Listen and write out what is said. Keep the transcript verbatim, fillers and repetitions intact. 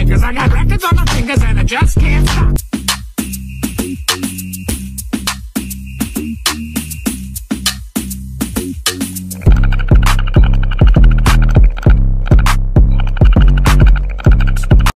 fingers. I got records on my fingers and I just can't stop.